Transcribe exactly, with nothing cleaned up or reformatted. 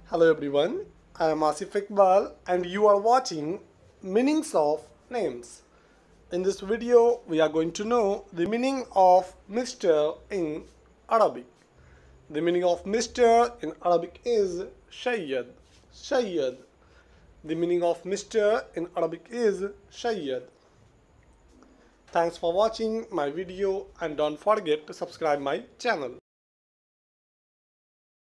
Hello everyone, I am Asif Iqbal and you are watching Meanings of Names. In this video, we are going to know the meaning of Mister in Arabic. The meaning of Mister in Arabic is Shayyad. Shayyad. The meaning of Mister in Arabic is Shayyad. Thanks for watching my video and don't forget to subscribe my channel.